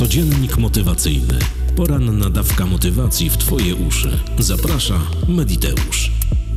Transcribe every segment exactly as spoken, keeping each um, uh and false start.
Codziennik motywacyjny. Poranna dawka motywacji w Twoje uszy. Zaprasza Mediteusz.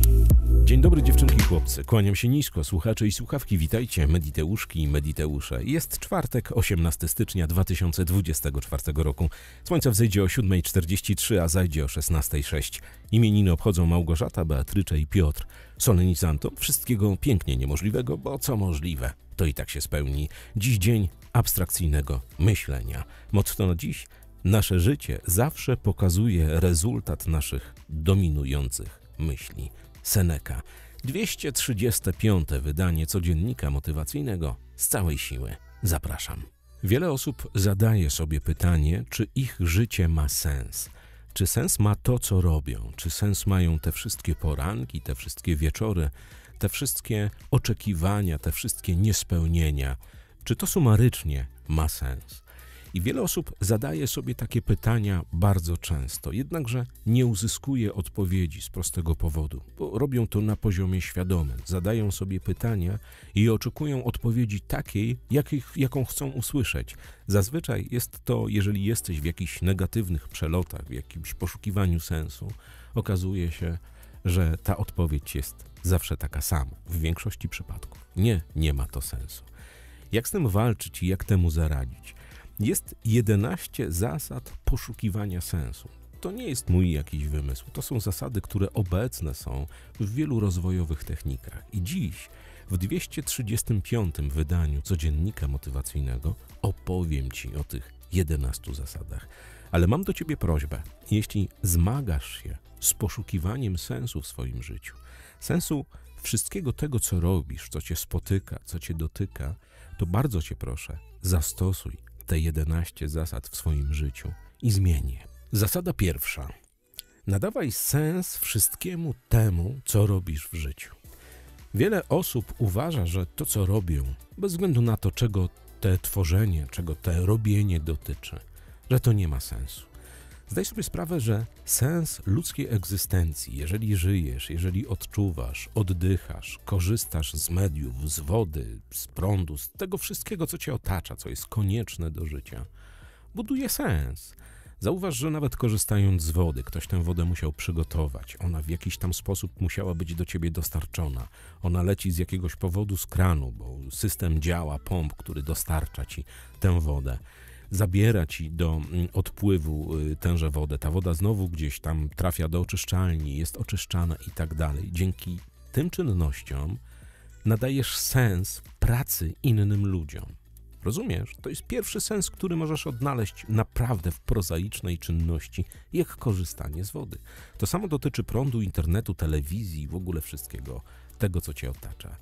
Dzień dobry dziewczynki i chłopcy. Kłaniam się nisko, słuchacze i słuchawki. Witajcie, Mediteuszki i Mediteusze. Jest czwartek, osiemnastego stycznia dwa tysiące dwudziestego czwartego roku. Słońce wzejdzie o siódma trzydzieści trzy, a zajdzie o szesnasta sześć. Imieniny obchodzą Małgorzata, Beatrycze i Piotr. Solenizantom wszystkiego pięknie niemożliwego, bo co możliwe, to i tak się spełni. Dziś dzień abstrakcyjnego myślenia. Motto na dziś: nasze życie zawsze pokazuje rezultat naszych dominujących myśli. Seneca. dwieście trzydzieste piąte wydanie codziennika motywacyjnego z całej siły. Zapraszam. Wiele osób zadaje sobie pytanie, czy ich życie ma sens. Czy sens ma to, co robią? Czy sens mają te wszystkie poranki, te wszystkie wieczory, te wszystkie oczekiwania, te wszystkie niespełnienia? Czy to sumarycznie ma sens? I wiele osób zadaje sobie takie pytania bardzo często, jednakże nie uzyskuje odpowiedzi z prostego powodu, bo robią to na poziomie świadomym. Zadają sobie pytania i oczekują odpowiedzi takiej, jakich, jaką chcą usłyszeć. Zazwyczaj jest to, jeżeli jesteś w jakichś negatywnych przelotach, w jakimś poszukiwaniu sensu, okazuje się, że ta odpowiedź jest zawsze taka sama. W większości przypadków. Nie, nie ma to sensu. Jak z tym walczyć i jak temu zaradzić? Jest jedenaście zasad poszukiwania sensu. To nie jest mój jakiś wymysł. To są zasady, które obecne są w wielu rozwojowych technikach. I dziś, w dwieście trzydziestym piątym wydaniu codziennika motywacyjnego, opowiem Ci o tych jedenastu zasadach. Ale mam do Ciebie prośbę. Jeśli zmagasz się z poszukiwaniem sensu w swoim życiu, sensu wszystkiego tego, co robisz, co Cię spotyka, co Cię dotyka, to bardzo Cię proszę, zastosuj te jedenaście zasad w swoim życiu i zmień je. Zasada pierwsza. Nadawaj sens wszystkiemu temu, co robisz w życiu. Wiele osób uważa, że to, co robią, bez względu na to, czego te tworzenie, czego te robienie dotyczy, że to nie ma sensu. Zdaj sobie sprawę, że sens ludzkiej egzystencji, jeżeli żyjesz, jeżeli odczuwasz, oddychasz, korzystasz z mediów, z wody, z prądu, z tego wszystkiego, co cię otacza, co jest konieczne do życia, buduje sens. Zauważ, że nawet korzystając z wody, ktoś tę wodę musiał przygotować. Ona w jakiś tam sposób musiała być do ciebie dostarczona. Ona leci z jakiegoś powodu z kranu, bo system działa, pomp, który dostarcza ci tę wodę. Zabiera ci do odpływu tęże wodę. Ta woda znowu gdzieś tam trafia do oczyszczalni, jest oczyszczana i tak dalej. Dzięki tym czynnościom nadajesz sens pracy innym ludziom. Rozumiesz? To jest pierwszy sens, który możesz odnaleźć naprawdę w prozaicznej czynności, jak korzystanie z wody. To samo dotyczy prądu, internetu, telewizji, w ogóle wszystkiego, tego, co cię otacza.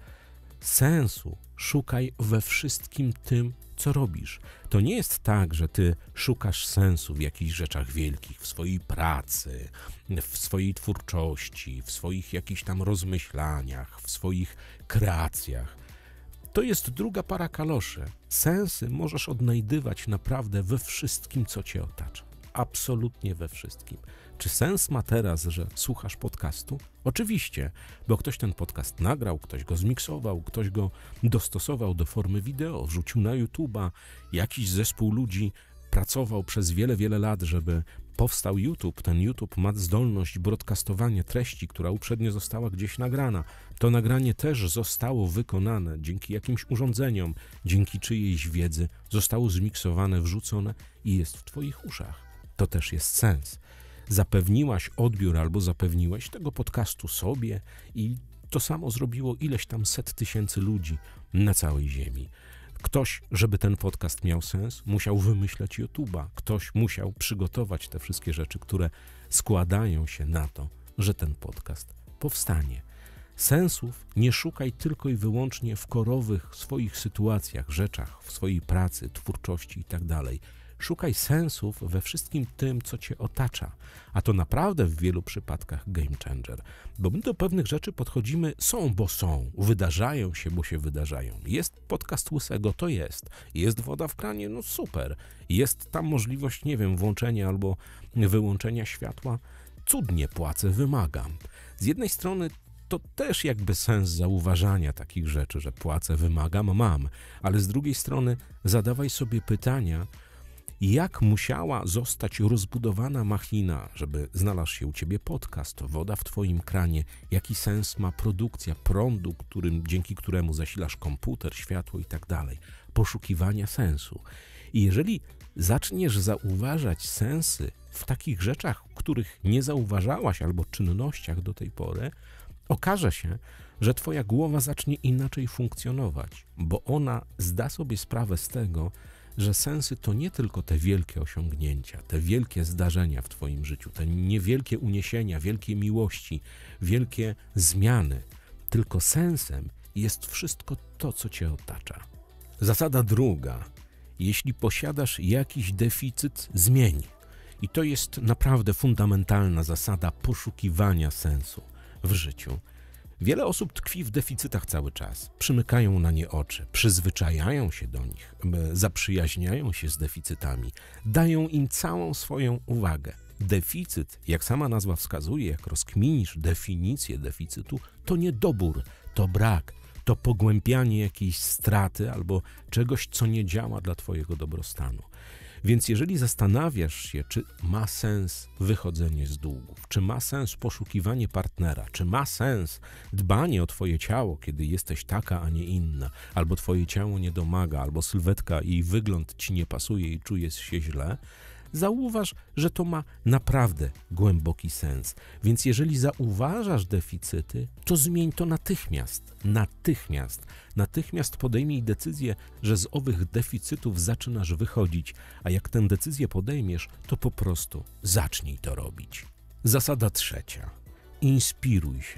Sensu szukaj we wszystkim tym, co robisz. To nie jest tak, że ty szukasz sensu w jakichś rzeczach wielkich, w swojej pracy, w swojej twórczości, w swoich jakichś tam rozmyślaniach, w swoich kreacjach. To jest druga para kaloszy. Sensy możesz odnajdywać naprawdę we wszystkim, co cię otacza. Absolutnie we wszystkim. Czy sens ma teraz, że słuchasz podcastu? Oczywiście, bo ktoś ten podcast nagrał, ktoś go zmiksował, ktoś go dostosował do formy wideo, wrzucił na YouTube'a. Jakiś zespół ludzi pracował przez wiele, wiele lat, żeby powstał YouTube. Ten YouTube ma zdolność broadcastowania treści, która uprzednio została gdzieś nagrana. To nagranie też zostało wykonane dzięki jakimś urządzeniom, dzięki czyjejś wiedzy, zostało zmiksowane, wrzucone i jest w twoich uszach. To też jest sens. Zapewniłaś odbiór albo zapewniłeś tego podcastu sobie i to samo zrobiło ileś tam set tysięcy ludzi na całej ziemi. Ktoś, żeby ten podcast miał sens, musiał wymyśleć YouTube'a. Ktoś musiał przygotować te wszystkie rzeczy, które składają się na to, że ten podcast powstanie. Sensów nie szukaj tylko i wyłącznie w korowych swoich sytuacjach, rzeczach, w swojej pracy, twórczości i tak dalej. Szukaj sensów we wszystkim tym, co cię otacza, a to naprawdę w wielu przypadkach game changer, bo my do pewnych rzeczy podchodzimy są, bo są, wydarzają się, bo się wydarzają. Jest podcast Łysego, to jest, jest woda w kranie, no super, jest tam możliwość, nie wiem, włączenia albo wyłączenia światła, cudnie, płacę, wymagam. Z jednej strony to też jakby sens zauważania takich rzeczy, że płacę, wymagam, mam, ale z drugiej strony zadawaj sobie pytania, jak musiała zostać rozbudowana machina, żeby znalazł się u ciebie podcast, woda w twoim kranie, jaki sens ma produkcja prądu, którym, dzięki któremu zasilasz komputer, światło i tak dalej. Poszukiwania sensu. I jeżeli zaczniesz zauważać sensy w takich rzeczach, których nie zauważałaś, albo czynnościach do tej pory, okaże się, że twoja głowa zacznie inaczej funkcjonować, bo ona zda sobie sprawę z tego, że sensy to nie tylko te wielkie osiągnięcia, te wielkie zdarzenia w twoim życiu, te niewielkie uniesienia, wielkie miłości, wielkie zmiany, tylko sensem jest wszystko to, co cię otacza. Zasada druga. Jeśli posiadasz jakiś deficyt, zmień. I to jest naprawdę fundamentalna zasada poszukiwania sensu w życiu. Wiele osób tkwi w deficytach cały czas, przymykają na nie oczy, przyzwyczajają się do nich, zaprzyjaźniają się z deficytami, dają im całą swoją uwagę. Deficyt, jak sama nazwa wskazuje, jak rozkminisz definicję deficytu, to niedobór, to brak, to pogłębianie jakiejś straty albo czegoś, co nie działa dla twojego dobrostanu. Więc jeżeli zastanawiasz się, czy ma sens wychodzenie z długów, czy ma sens poszukiwanie partnera, czy ma sens dbanie o twoje ciało, kiedy jesteś taka, a nie inna, albo twoje ciało nie domaga, albo sylwetka i wygląd ci nie pasuje i czujesz się źle, zauważ, że to ma naprawdę głęboki sens. Więc jeżeli zauważasz deficyty, to zmień to natychmiast. Natychmiast. Natychmiast podejmij decyzję, że z owych deficytów zaczynasz wychodzić, a jak tę decyzję podejmiesz, to po prostu zacznij to robić. Zasada trzecia. Inspiruj się.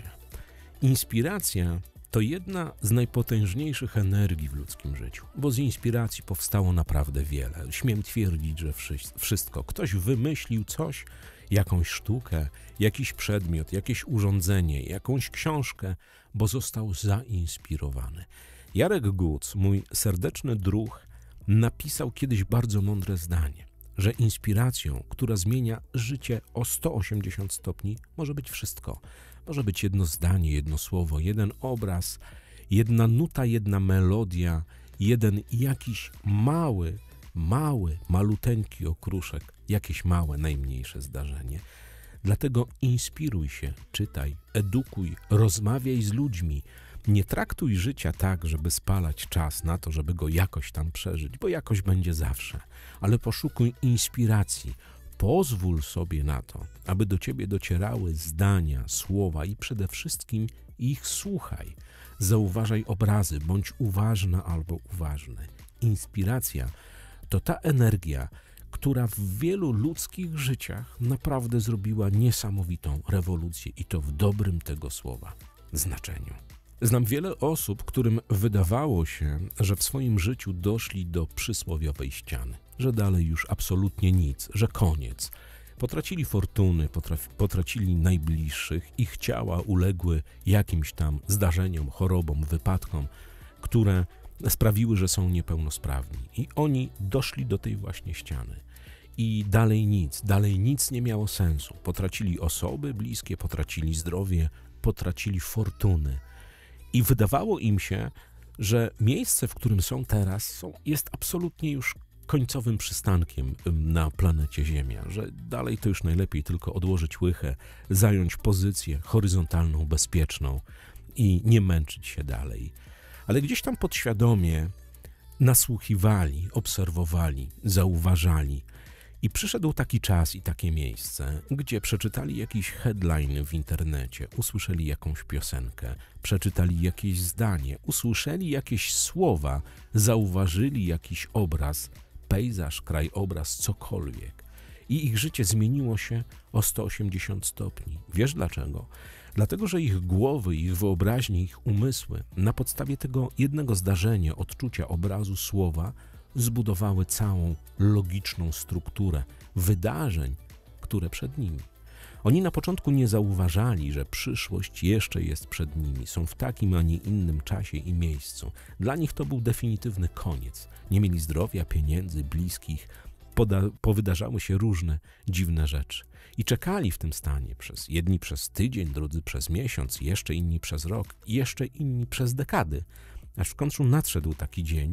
Inspiracja to jedna z najpotężniejszych energii w ludzkim życiu, bo z inspiracji powstało naprawdę wiele. Śmiem twierdzić, że wszystko. Ktoś wymyślił coś, jakąś sztukę, jakiś przedmiot, jakieś urządzenie, jakąś książkę, bo został zainspirowany. Jarek Guc, mój serdeczny druh, napisał kiedyś bardzo mądre zdanie, że inspiracją, która zmienia życie o sto osiemdziesiąt stopni, może być wszystko. Może być jedno zdanie, jedno słowo, jeden obraz, jedna nuta, jedna melodia, jeden jakiś mały, mały, maluteńki okruszek, jakieś małe, najmniejsze zdarzenie. Dlatego inspiruj się, czytaj, edukuj, rozmawiaj z ludźmi. Nie traktuj życia tak, żeby spalać czas na to, żeby go jakoś tam przeżyć, bo jakoś będzie zawsze. Ale poszukuj inspiracji. Pozwól sobie na to, aby do ciebie docierały zdania, słowa i przede wszystkim ich słuchaj. Zauważaj obrazy, bądź uważna albo uważny. Inspiracja to ta energia, która w wielu ludzkich życiach naprawdę zrobiła niesamowitą rewolucję i to w dobrym tego słowa znaczeniu. Znam wiele osób, którym wydawało się, że w swoim życiu doszli do przysłowiowej ściany, że dalej już absolutnie nic, że koniec. Potracili fortuny, potraf- potracili najbliższych, ich ciała uległy jakimś tam zdarzeniom, chorobom, wypadkom, które sprawiły, że są niepełnosprawni. I oni doszli do tej właśnie ściany. I dalej nic, dalej nic nie miało sensu. Potracili osoby bliskie, potracili zdrowie, potracili fortuny. I wydawało im się, że miejsce, w którym są teraz, są, jest absolutnie już końcowym przystankiem na planecie Ziemia, że dalej to już najlepiej tylko odłożyć łychę, zająć pozycję horyzontalną, bezpieczną i nie męczyć się dalej. Ale gdzieś tam podświadomie nasłuchiwali, obserwowali, zauważali. I przyszedł taki czas i takie miejsce, gdzie przeczytali jakiś headline w internecie, usłyszeli jakąś piosenkę, przeczytali jakieś zdanie, usłyszeli jakieś słowa, zauważyli jakiś obraz, pejzaż, krajobraz, cokolwiek. I ich życie zmieniło się o sto osiemdziesiąt stopni. Wiesz dlaczego? Dlatego, że ich głowy, ich wyobraźnie, ich umysły na podstawie tego jednego zdarzenia, odczucia, obrazu, słowa zbudowały całą logiczną strukturę wydarzeń, które przed nimi. Oni na początku nie zauważali, że przyszłość jeszcze jest przed nimi, są w takim, a nie innym czasie i miejscu. Dla nich to był definitywny koniec. Nie mieli zdrowia, pieniędzy, bliskich, Poda- powydarzały się różne dziwne rzeczy. I czekali w tym stanie przez jedni przez tydzień, drudzy przez miesiąc, jeszcze inni przez rok, jeszcze inni przez dekady. Aż w końcu nadszedł taki dzień,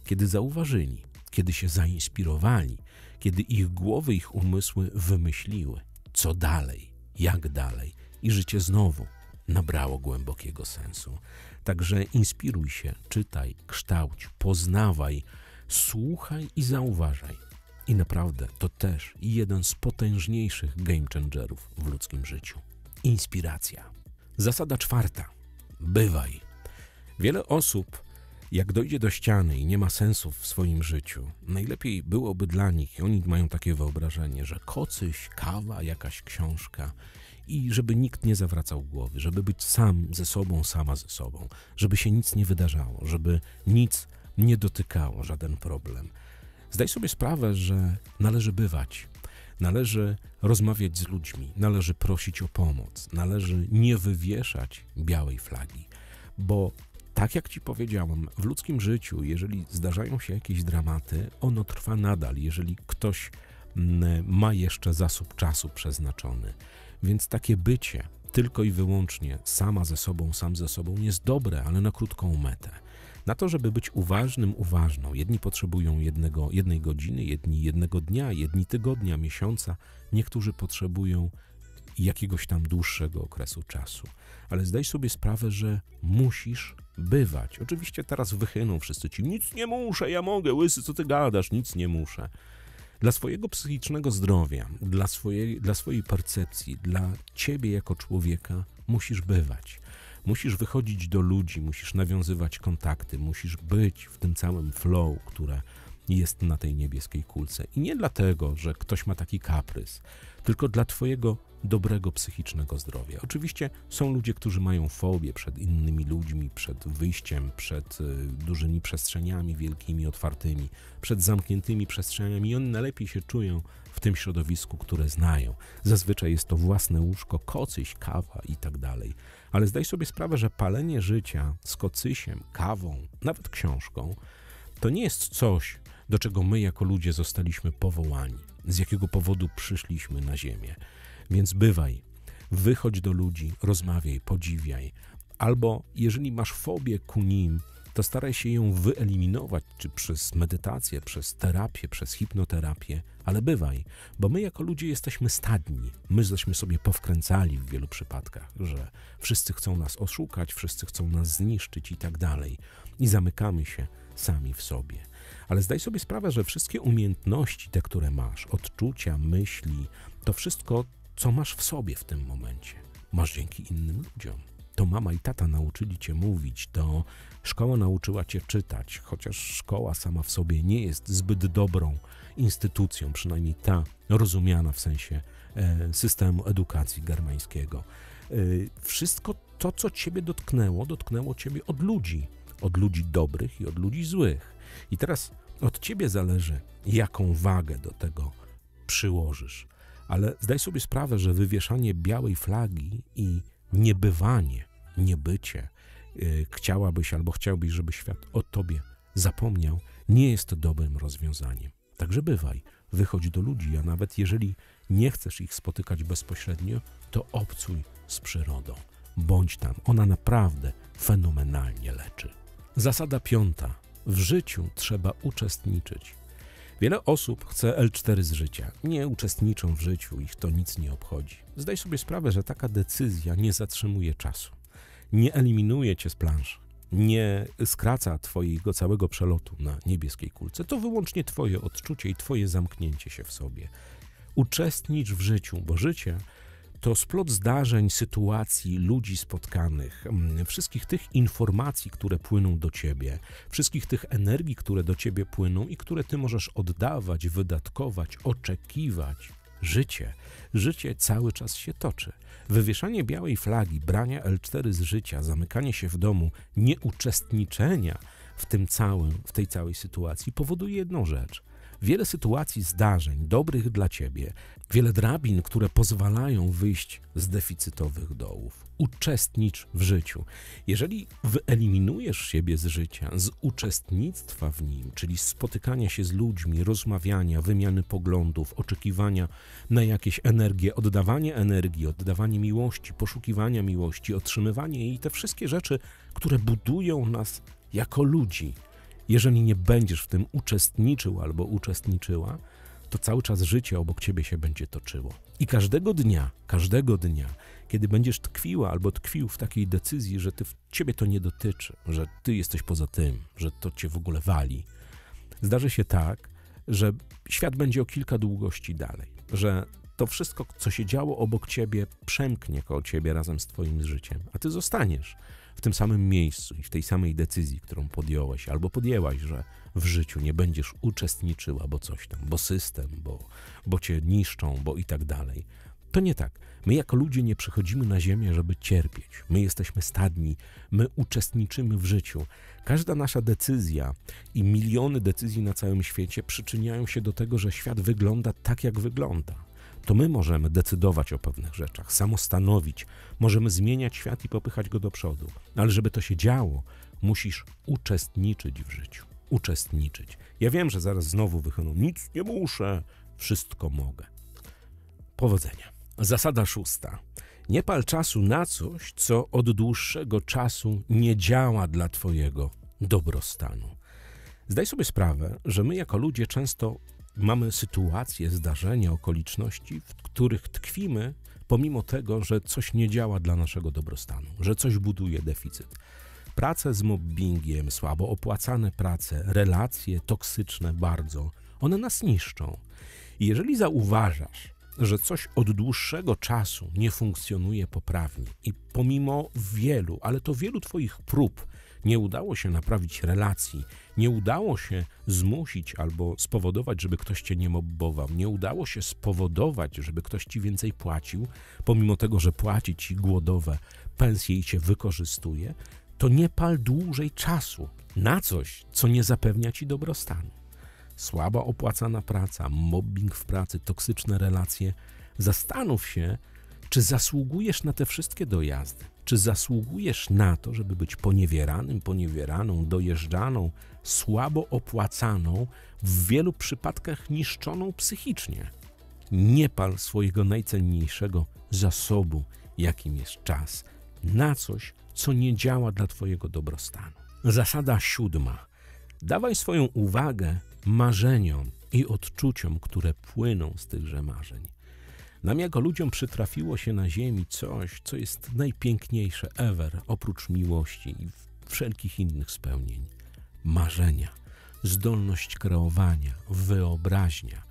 kiedy zauważyli, kiedy się zainspirowali, kiedy ich głowy, ich umysły wymyśliły, co dalej, jak dalej i życie znowu nabrało głębokiego sensu. Także inspiruj się, czytaj, kształć, poznawaj, słuchaj i zauważaj. I naprawdę to też jeden z potężniejszych game changerów w ludzkim życiu. Inspiracja. Zasada czwarta. Bywaj. Wiele osób, jak dojdzie do ściany i nie ma sensu w swoim życiu, najlepiej byłoby dla nich, i oni mają takie wyobrażenie, że kocyś, kawa, jakaś książka i żeby nikt nie zawracał głowy, żeby być sam ze sobą, sama ze sobą, żeby się nic nie wydarzało, żeby nic nie dotykało, żaden problem. Zdaj sobie sprawę, że należy bywać, należy rozmawiać z ludźmi, należy prosić o pomoc, należy nie wywieszać białej flagi, bo tak jak ci powiedziałem, w ludzkim życiu, jeżeli zdarzają się jakieś dramaty, ono trwa nadal, jeżeli ktoś ma jeszcze zasób czasu przeznaczony. Więc takie bycie tylko i wyłącznie sama ze sobą, sam ze sobą jest dobre, ale na krótką metę. Na to, żeby być uważnym, uważną. Jedni potrzebują jednego, jednej godziny, jedni jednego dnia, jedni tygodnia, miesiąca, niektórzy potrzebują jakiegoś tam dłuższego okresu czasu. Ale zdaj sobie sprawę, że musisz bywać. Oczywiście teraz wychyną wszyscy ci, nic nie muszę, ja mogę, łysy, co ty gadasz, nic nie muszę. Dla swojego psychicznego zdrowia, dla swojej, dla swojej percepcji, dla ciebie jako człowieka musisz bywać. Musisz wychodzić do ludzi, musisz nawiązywać kontakty, musisz być w tym całym flow, które jest na tej niebieskiej kulce. I nie dlatego, że ktoś ma taki kaprys, tylko dla twojego dobrego psychicznego zdrowia. Oczywiście są ludzie, którzy mają fobię przed innymi ludźmi, przed wyjściem, przed y, dużymi przestrzeniami wielkimi, otwartymi, przed zamkniętymi przestrzeniami i oni najlepiej się czują w tym środowisku, które znają. Zazwyczaj jest to własne łóżko, kocyś, kawa i tak dalej. Ale zdaj sobie sprawę, że palenie życia z kocysiem, kawą, nawet książką, to nie jest coś, do czego my jako ludzie zostaliśmy powołani, z jakiego powodu przyszliśmy na ziemię. Więc bywaj, wychodź do ludzi, rozmawiaj, podziwiaj. Albo jeżeli masz fobię ku nim, to staraj się ją wyeliminować, czy przez medytację, przez terapię, przez hipnoterapię, ale bywaj, bo my jako ludzie jesteśmy stadni. My żeśmy sobie powkręcali w wielu przypadkach, że wszyscy chcą nas oszukać, wszyscy chcą nas zniszczyć i tak dalej. I zamykamy się sami w sobie. Ale zdaj sobie sprawę, że wszystkie umiejętności, te, które masz, odczucia, myśli, to wszystko, co masz w sobie w tym momencie, masz dzięki innym ludziom. To mama i tata nauczyli cię mówić, to szkoła nauczyła cię czytać, chociaż szkoła sama w sobie nie jest zbyt dobrą instytucją, przynajmniej ta rozumiana w sensie e, systemu edukacji germańskiego. E, wszystko to, co ciebie dotknęło, dotknęło ciebie od ludzi, od ludzi dobrych i od ludzi złych. I teraz od ciebie zależy, jaką wagę do tego przyłożysz. Ale zdaj sobie sprawę, że wywieszanie białej flagi i niebywanie, niebycie, yy, chciałabyś albo chciałbyś, żeby świat o tobie zapomniał, nie jest dobrym rozwiązaniem. Także bywaj, wychodź do ludzi, a nawet jeżeli nie chcesz ich spotykać bezpośrednio, to obcuj z przyrodą. Bądź tam, ona naprawdę fenomenalnie leczy. Zasada piąta. W życiu trzeba uczestniczyć. Wiele osób chce el cztery z życia. Nie uczestniczą w życiu, ich to nic nie obchodzi. Zdaj sobie sprawę, że taka decyzja nie zatrzymuje czasu. Nie eliminuje cię z planszy. Nie skraca twojego całego przelotu na niebieskiej kulce. To wyłącznie twoje odczucie i twoje zamknięcie się w sobie. Uczestnicz w życiu, bo życie to splot zdarzeń, sytuacji, ludzi spotkanych, wszystkich tych informacji, które płyną do ciebie, wszystkich tych energii, które do ciebie płyną i które ty możesz oddawać, wydatkować, oczekiwać. Życie. Życie cały czas się toczy. Wywieszanie białej flagi, brania el cztery z życia, zamykanie się w domu, nieuczestniczenia w tym całym, w tej całej sytuacji powoduje jedną rzecz. Wiele sytuacji, zdarzeń dobrych dla ciebie, wiele drabin, które pozwalają wyjść z deficytowych dołów. Uczestnicz w życiu. Jeżeli wyeliminujesz siebie z życia, z uczestnictwa w nim, czyli spotykania się z ludźmi, rozmawiania, wymiany poglądów, oczekiwania na jakieś energię, oddawanie energii, oddawanie miłości, poszukiwania miłości, otrzymywanie jej, te wszystkie rzeczy, które budują nas jako ludzi, Jeżeli nie będziesz w tym uczestniczył albo uczestniczyła, to cały czas życie obok ciebie się będzie toczyło. I każdego dnia, każdego dnia, kiedy będziesz tkwiła albo tkwił w takiej decyzji, że ty, ciebie to nie dotyczy, że ty jesteś poza tym, że to cię w ogóle wali, zdarzy się tak, że świat będzie o kilka długości dalej, że to wszystko, co się działo obok ciebie, przemknie koło ciebie razem z twoim życiem, a ty zostaniesz w tym samym miejscu i w tej samej decyzji, którą podjąłeś albo podjęłaś, że w życiu nie będziesz uczestniczyła, bo coś tam, bo system, bo, bo cię niszczą, bo i tak dalej. To nie tak. My jako ludzie nie przychodzimy na ziemię, żeby cierpieć. My jesteśmy stadni, my uczestniczymy w życiu. Każda nasza decyzja i miliony decyzji na całym świecie przyczyniają się do tego, że świat wygląda tak, jak wygląda. To my możemy decydować o pewnych rzeczach, samostanowić, możemy zmieniać świat i popychać go do przodu. Ale żeby to się działo, musisz uczestniczyć w życiu. Uczestniczyć. Ja wiem, że zaraz znowu wychodzą, nic nie muszę, wszystko mogę. Powodzenia. Zasada szósta. Nie pal czasu na coś, co od dłuższego czasu nie działa dla twojego dobrostanu. Zdaj sobie sprawę, że my jako ludzie często mamy sytuacje, zdarzenia, okoliczności, w których tkwimy, pomimo tego, że coś nie działa dla naszego dobrostanu, że coś buduje deficyt. Prace z mobbingiem, słabo opłacane prace, relacje toksyczne bardzo, one nas niszczą. I jeżeli zauważasz, że coś od dłuższego czasu nie funkcjonuje poprawnie i pomimo wielu, ale to wielu twoich prób nie udało się naprawić relacji, nie udało się zmusić albo spowodować, żeby ktoś cię nie mobbował, nie udało się spowodować, żeby ktoś ci więcej płacił, pomimo tego, że płaci ci głodowe pensje i cię wykorzystuje, to nie pal dłużej czasu na coś, co nie zapewnia ci dobrostanu. Słaba opłacana praca, mobbing w pracy, toksyczne relacje. Zastanów się, czy zasługujesz na te wszystkie dojazdy. Czy zasługujesz na to, żeby być poniewieranym, poniewieraną, dojeżdżaną, słabo opłacaną, w wielu przypadkach niszczoną psychicznie. Nie pal swojego najcenniejszego zasobu, jakim jest czas, na coś, co nie działa dla twojego dobrostanu. Zasada siódma. Dawaj swoją uwagę marzeniom i odczuciom, które płyną z tychże marzeń. Nam jako ludziom przytrafiło się na ziemi coś, co jest najpiękniejsze ever, oprócz miłości i wszelkich innych spełnień. Marzenia, zdolność kreowania, wyobraźnia.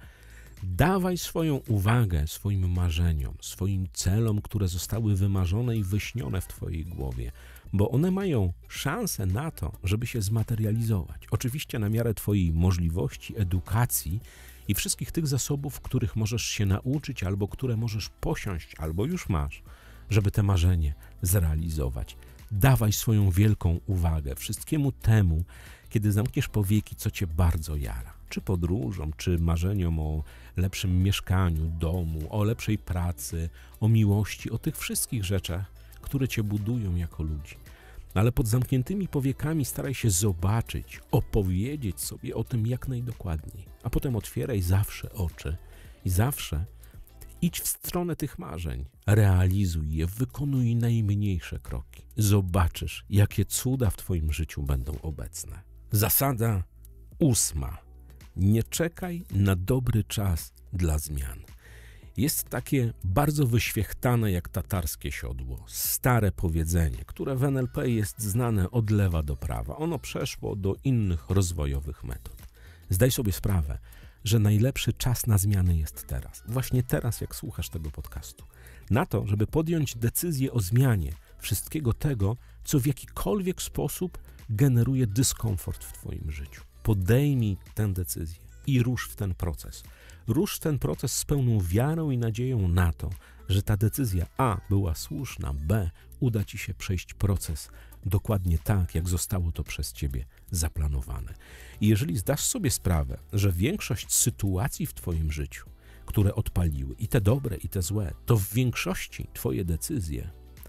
Dawaj swoją uwagę swoim marzeniom, swoim celom, które zostały wymarzone i wyśnione w twojej głowie, bo one mają szansę na to, żeby się zmaterializować. Oczywiście na miarę twojej możliwości, edukacji i wszystkich tych zasobów, których możesz się nauczyć, albo które możesz posiąść, albo już masz, żeby te marzenie zrealizować. Dawaj swoją wielką uwagę wszystkiemu temu, kiedy zamkniesz powieki, co cię bardzo jara. Czy podróżom, czy marzeniom o lepszym mieszkaniu, domu, o lepszej pracy, o miłości, o tych wszystkich rzeczach, które cię budują jako ludzi. Ale pod zamkniętymi powiekami staraj się zobaczyć, opowiedzieć sobie o tym jak najdokładniej. A potem otwieraj zawsze oczy i zawsze idź w stronę tych marzeń. Realizuj je, wykonuj najmniejsze kroki. Zobaczysz, jakie cuda w twoim życiu będą obecne. Zasada ósma. Nie czekaj na dobry czas dla zmian. Jest takie bardzo wyświechtane jak tatarskie siodło, stare powiedzenie, które w N L P jest znane od lewa do prawa. Ono przeszło do innych rozwojowych metod. Zdaj sobie sprawę, że najlepszy czas na zmiany jest teraz. Właśnie teraz, jak słuchasz tego podcastu. Na to, żeby podjąć decyzję o zmianie wszystkiego tego, co w jakikolwiek sposób generuje dyskomfort w twoim życiu. Podejmij tę decyzję i rusz w ten proces. Rusz w ten proces z pełną wiarą i nadzieją na to, że ta decyzja A była słuszna, B uda ci się przejść proces dokładnie tak, jak zostało to przez ciebie zaplanowane. I jeżeli zdasz sobie sprawę, że większość sytuacji w twoim życiu, które odpaliły, i te dobre, i te złe, to w większości twoje decyzje,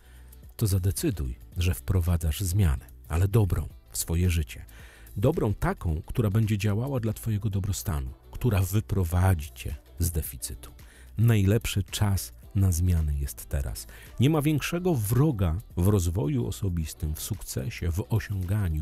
to zadecyduj, że wprowadzasz zmianę, ale dobrą w swoje życie. Dobrą taką, która będzie działała dla twojego dobrostanu, która wyprowadzi cię z deficytu. Najlepszy czas na zmiany jest teraz. Nie ma większego wroga w rozwoju osobistym, w sukcesie, w osiąganiu,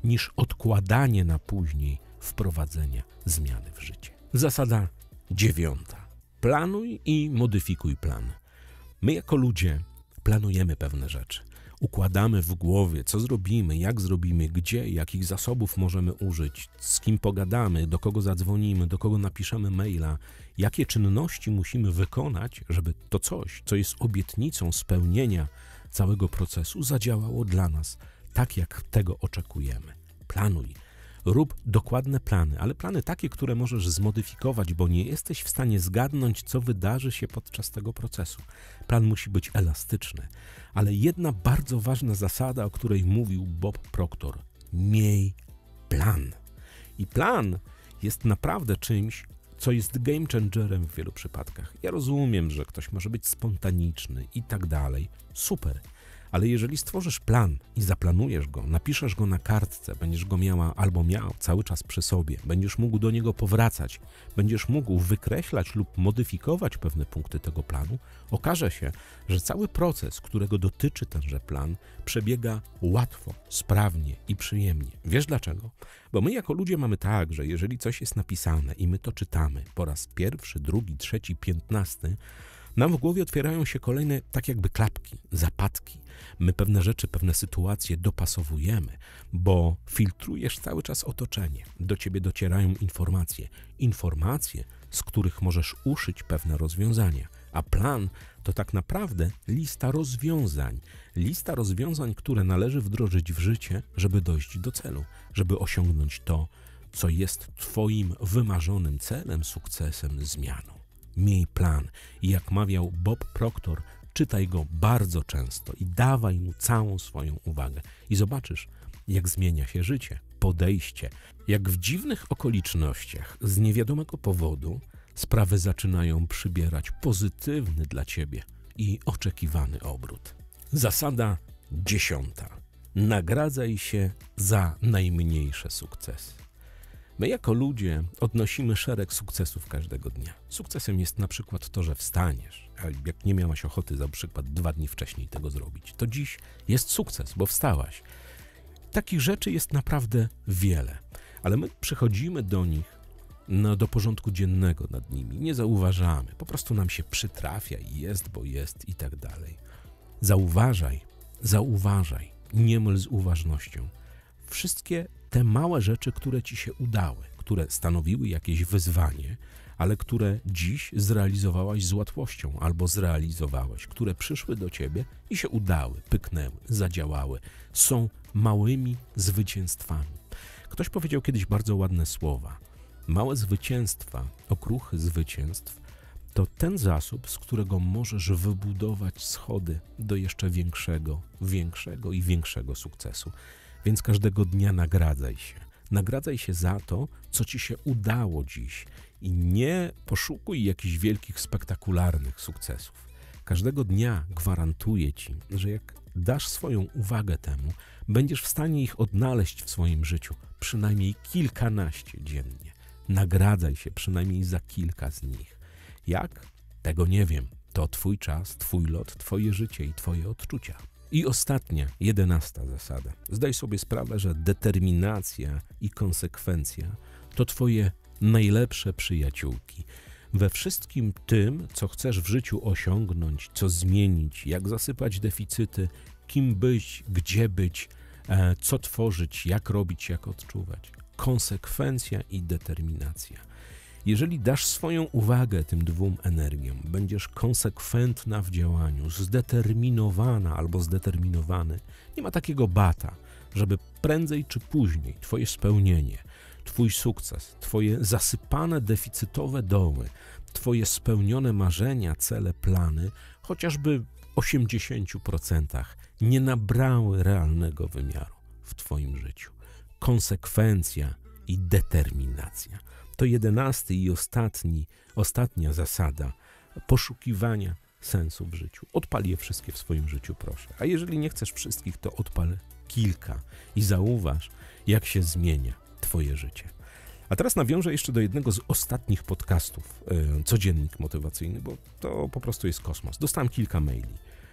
niż odkładanie na później wprowadzenia zmiany w życie. Zasada dziewiąta. Planuj i modyfikuj plan. My jako ludzie planujemy pewne rzeczy. Układamy w głowie, co zrobimy, jak zrobimy, gdzie, jakich zasobów możemy użyć, z kim pogadamy, do kogo zadzwonimy, do kogo napiszemy maila, jakie czynności musimy wykonać, żeby to coś, co jest obietnicą spełnienia całego procesu, zadziałało dla nas tak, jak tego oczekujemy. Planuj. Rób dokładne plany, ale plany takie, które możesz zmodyfikować, bo nie jesteś w stanie zgadnąć, co wydarzy się podczas tego procesu. Plan musi być elastyczny, ale jedna bardzo ważna zasada, o której mówił Bob Proctor. Miej plan. I plan jest naprawdę czymś, co jest game changerem w wielu przypadkach. Ja rozumiem, że ktoś może być spontaniczny i tak dalej. Super. Ale jeżeli stworzysz plan i zaplanujesz go, napiszesz go na kartce, będziesz go miała albo miał cały czas przy sobie, będziesz mógł do niego powracać, będziesz mógł wykreślać lub modyfikować pewne punkty tego planu, okaże się, że cały proces, którego dotyczy tenże plan, przebiega łatwo, sprawnie i przyjemnie. Wiesz dlaczego? Bo my jako ludzie mamy tak, że jeżeli coś jest napisane i my to czytamy po raz pierwszy, drugi, trzeci, piętnasty, nam w głowie otwierają się kolejne tak jakby klapki, zapadki. My pewne rzeczy, pewne sytuacje dopasowujemy, bo filtrujesz cały czas otoczenie. Do ciebie docierają informacje. Informacje, z których możesz uszyć pewne rozwiązania. A plan to tak naprawdę lista rozwiązań. Lista rozwiązań, które należy wdrożyć w życie, żeby dojść do celu, żeby osiągnąć to, co jest twoim wymarzonym celem, sukcesem, zmianą. Miej plan i jak mawiał Bob Proctor, czytaj go bardzo często i dawaj mu całą swoją uwagę. I zobaczysz, jak zmienia się życie, podejście, jak w dziwnych okolicznościach z niewiadomego powodu sprawy zaczynają przybierać pozytywny dla ciebie i oczekiwany obrót. Zasada dziesiąta. Nagradzaj się za najmniejsze sukcesy. My jako ludzie odnosimy szereg sukcesów każdego dnia. Sukcesem jest na przykład to, że wstaniesz, a jak nie miałaś ochoty za przykład dwa dni wcześniej tego zrobić, to dziś jest sukces, bo wstałaś. Takich rzeczy jest naprawdę wiele, ale my przychodzimy do nich, no, do porządku dziennego nad nimi, nie zauważamy, po prostu nam się przytrafia i jest, bo jest i tak dalej. Zauważaj, zauważaj, nie myl z uważnością. Wszystkie te małe rzeczy, które ci się udały, które stanowiły jakieś wyzwanie, ale które dziś zrealizowałaś z łatwością albo zrealizowałeś, które przyszły do ciebie i się udały, pyknęły, zadziałały, są małymi zwycięstwami. Ktoś powiedział kiedyś bardzo ładne słowa. Małe zwycięstwa, okruchy zwycięstw, to ten zasób, z którego możesz wybudować schody do jeszcze większego, większego i większego sukcesu. Więc każdego dnia nagradzaj się. Nagradzaj się za to, co ci się udało dziś i nie poszukuj jakichś wielkich, spektakularnych sukcesów. Każdego dnia gwarantuję ci, że jak dasz swoją uwagę temu, będziesz w stanie ich odnaleźć w swoim życiu, przynajmniej kilkanaście dziennie. Nagradzaj się przynajmniej za kilka z nich. Jak? Tego nie wiem. To twój czas, twój lot, twoje życie i twoje odczucia. I ostatnia, jedenasta zasada. Zdaj sobie sprawę, że determinacja i konsekwencja to twoje najlepsze przyjaciółki. We wszystkim tym, co chcesz w życiu osiągnąć, co zmienić, jak zasypać deficyty, kim być, gdzie być, e, co tworzyć, jak robić, jak odczuwać. Konsekwencja i determinacja. Jeżeli dasz swoją uwagę tym dwóm energiom, będziesz konsekwentna w działaniu, zdeterminowana albo zdeterminowany, nie ma takiego bata, żeby prędzej czy później twoje spełnienie, twój sukces, twoje zasypane deficytowe doły, twoje spełnione marzenia, cele, plany, chociażby w osiemdziesięciu procentach nie nabrały realnego wymiaru w twoim życiu. Konsekwencja i determinacja. To jedenasty i ostatni, ostatnia zasada poszukiwania sensu w życiu. Odpal je wszystkie w swoim życiu, proszę. A jeżeli nie chcesz wszystkich, to odpal kilka i zauważ, jak się zmienia twoje życie. A teraz nawiążę jeszcze do jednego z ostatnich podcastów, yy, Codziennik Motywacyjny, bo to po prostu jest kosmos. Dostałem kilka maili.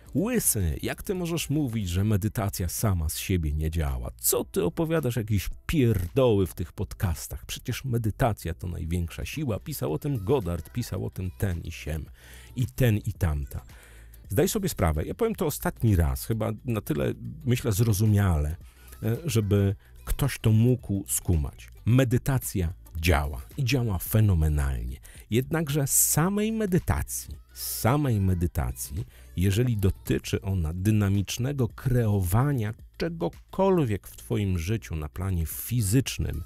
Łysy, jak ty możesz mówić, że medytacja sama z siebie nie działa? Co ty opowiadasz jakieś pierdoły w tych podcastach? Przecież medytacja to największa siła. Pisał o tym Goddard, pisał o tym ten i siem, i ten i tamta. Zdaj sobie sprawę, ja powiem to ostatni raz, chyba na tyle, myślę, zrozumiale, żeby ktoś to mógł skumać. Medytacja działa i działa fenomenalnie. Jednakże z samej medytacji, z samej medytacji, jeżeli dotyczy ona dynamicznego kreowania czegokolwiek w twoim życiu na planie fizycznym,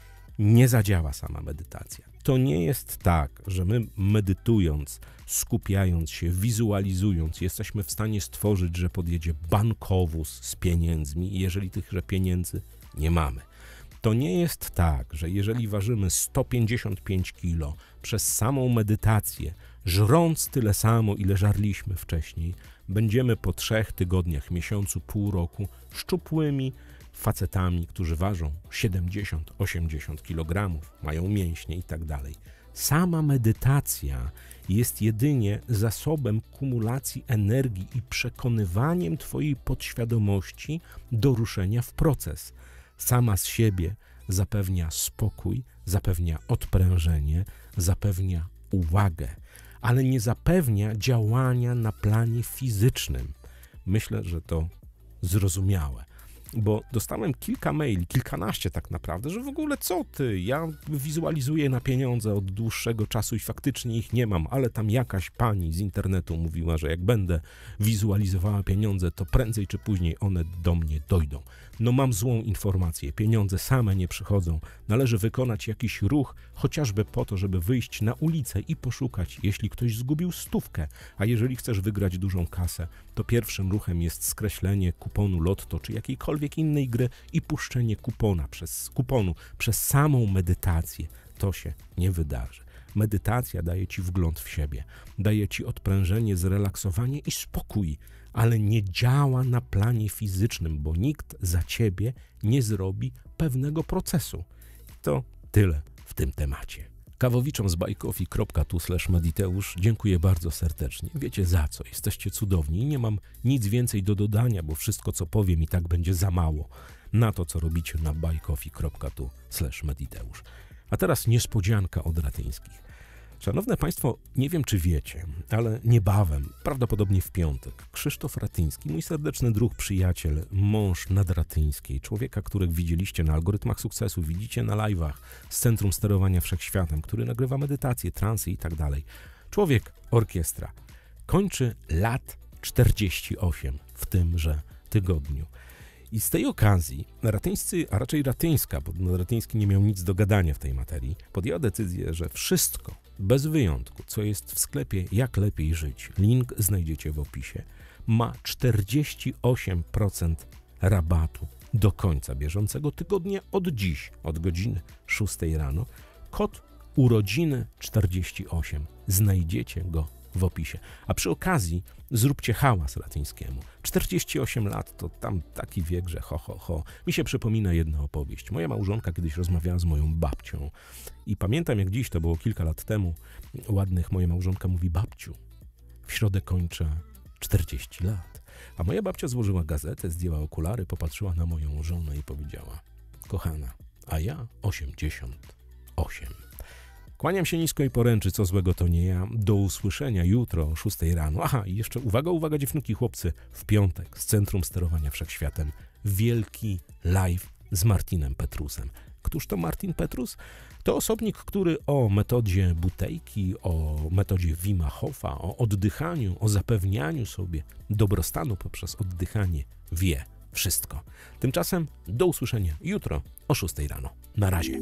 nie zadziała sama medytacja. To nie jest tak, że my medytując, skupiając się, wizualizując, jesteśmy w stanie stworzyć, że podjedzie bankowóz z pieniędzmi, jeżeli tychże pieniędzy nie mamy. To nie jest tak, że jeżeli ważymy sto pięćdziesiąt pięć kilo przez samą medytację, żrąc tyle samo, ile żarliśmy wcześniej, będziemy po trzech tygodniach, miesiącu, pół roku szczupłymi facetami, którzy ważą siedemdziesiąt osiemdziesiąt kilogramów, mają mięśnie i tak dalej. Sama medytacja jest jedynie zasobem kumulacji energii i przekonywaniem twojej podświadomości do ruszenia w proces. Sama z siebie zapewnia spokój, zapewnia odprężenie, zapewnia uwagę, ale nie zapewnia działania na planie fizycznym. Myślę, że to zrozumiałe. Bo dostałem kilka maili, kilkanaście tak naprawdę, że w ogóle co ty, ja wizualizuję na pieniądze od dłuższego czasu i faktycznie ich nie mam, ale tam jakaś pani z internetu mówiła, że jak będę wizualizowała pieniądze, to prędzej czy później one do mnie dojdą. No mam złą informację, pieniądze same nie przychodzą, należy wykonać jakiś ruch, chociażby po to, żeby wyjść na ulicę i poszukać, jeśli ktoś zgubił stówkę, a jeżeli chcesz wygrać dużą kasę, to pierwszym ruchem jest skreślenie kuponu lotto czy jakiejkolwiek innej gry i puszczenie kupona przez, kuponu przez samą medytację. To się nie wydarzy. Medytacja daje ci wgląd w siebie, daje ci odprężenie, zrelaksowanie i spokój, ale nie działa na planie fizycznym, bo nikt za ciebie nie zrobi pewnego procesu. To tyle w tym temacie. Kawowiczom z bajkofi kropka tu slash mediteusz dziękuję bardzo serdecznie. Wiecie za co, jesteście cudowni i nie mam nic więcej do dodania, bo wszystko co powiem i tak będzie za mało na to, co robicie na bajkofi kropka tu slash mediteusz. A teraz niespodzianka od Ratyńskich. Szanowne Państwo, nie wiem czy wiecie, ale niebawem, prawdopodobnie w piątek, Krzysztof Ratyński, mój serdeczny druh, przyjaciel, mąż Nadratyńskiej, człowieka, których widzieliście na Algorytmach Sukcesu, widzicie na live'ach z Centrum Sterowania Wszechświatem, który nagrywa medytacje, transy i tak dalej. Człowiek orkiestra kończy lat czterdzieści osiem w tymże tygodniu. I z tej okazji Ratyńscy, a raczej Ratyńska, bo Ratyński nie miał nic do gadania w tej materii, podjęła decyzję, że wszystko, bez wyjątku, co jest w sklepie Jak Lepiej Żyć, link znajdziecie w opisie, ma czterdzieści osiem procent rabatu do końca bieżącego tygodnia od dziś, od godziny szóstej rano. Kod urodziny czterdzieści osiem. Znajdziecie go w opisie. A przy okazji zróbcie hałas Ratyńskiemu. czterdzieści osiem lat to tam taki wiek, że ho, ho, ho. Mi się przypomina jedna opowieść. Moja małżonka kiedyś rozmawiała z moją babcią i pamiętam jak dziś, to było kilka lat temu, ładnych, moja małżonka mówi: babciu, w środę kończę czterdzieści lat. A moja babcia złożyła gazetę, zdjęła okulary, popatrzyła na moją żonę i powiedziała: kochana, a ja osiemdziesiąt osiem. Kłaniam się nisko i poręczy, co złego to nie ja. Do usłyszenia jutro o szóstej rano. Aha, i jeszcze uwaga, uwaga dziewczynki, chłopcy, w piątek z Centrum Sterowania Wszechświatem wielki live z Martinem Petrusem. Któż to Martin Petrus? To osobnik, który o metodzie Butejki, o metodzie Wima Hofa, o oddychaniu, o zapewnianiu sobie dobrostanu poprzez oddychanie wie wszystko. Tymczasem do usłyszenia jutro o szóstej rano. Na razie.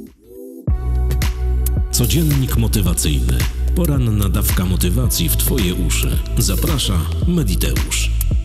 Codziennik motywacyjny. Poranna dawka motywacji w twoje uszy. Zaprasza Mediteusz.